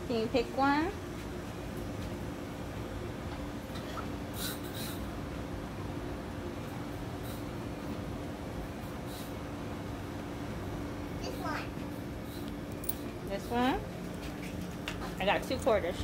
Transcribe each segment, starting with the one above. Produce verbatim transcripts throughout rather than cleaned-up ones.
Can you pick one? This one. This one? I got two quarters.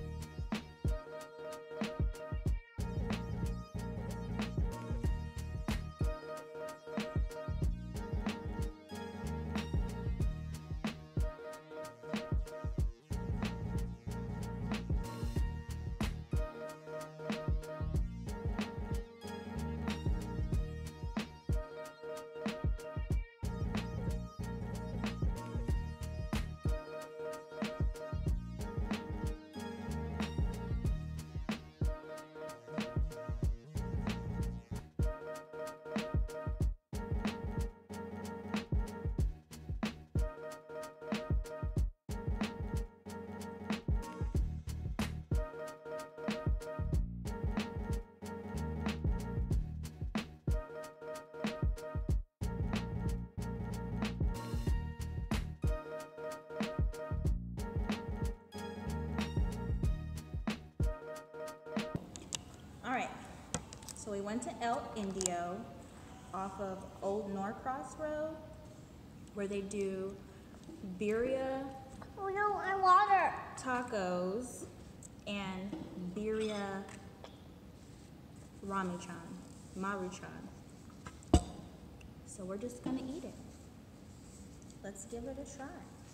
All right, so we went to El Indio off of Old Norcross Road, where they do birria, Oh no, I water. tacos, and birria ramichan, maruchan. So we're just gonna eat it. Let's give it a try.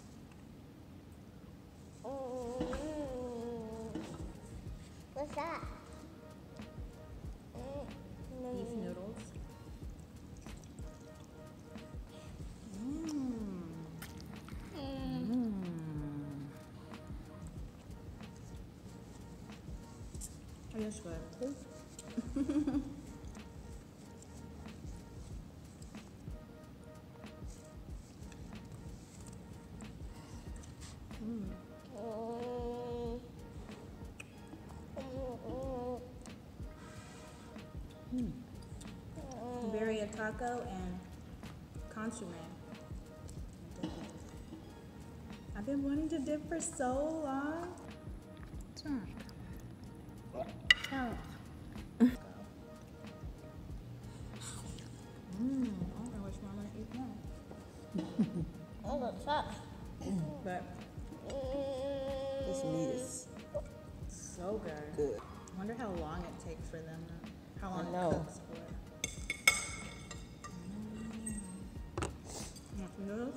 Mm. What's that? Beef noodles. Mmm. Mmm. It is good. Mm. Mm. Birria taco and consomme. I've been wanting to dip for so long. Mm. Oh. Mm, I don't know which one I'm gonna eat now. Oh, that's tough. But This meat is so good. good. I wonder how long it takes for them. To, how long I it know. cooks for. Mm. Want some noodles?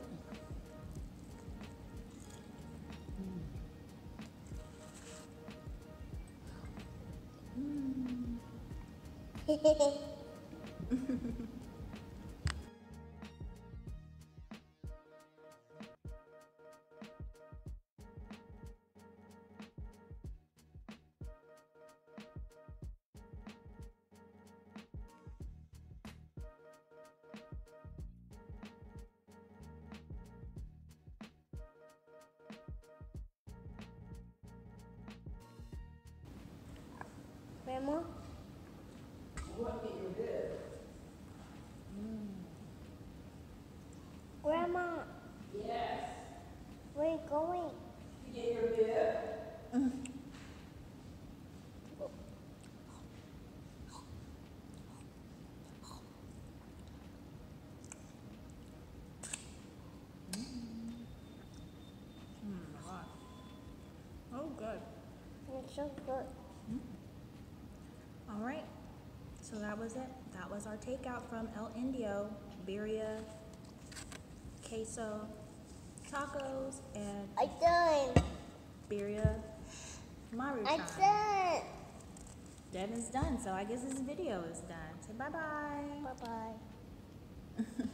Grandma? Grandma? Yes. Where are you going? You get your bib? Mm, a lot. Oh, good. It's so good. All right. So that was it. That was our takeout from El Indio. Birria, queso, tacos, and I done. birria I maruchan. done. Devin's done, so I guess this video is done. Say bye-bye. Bye bye.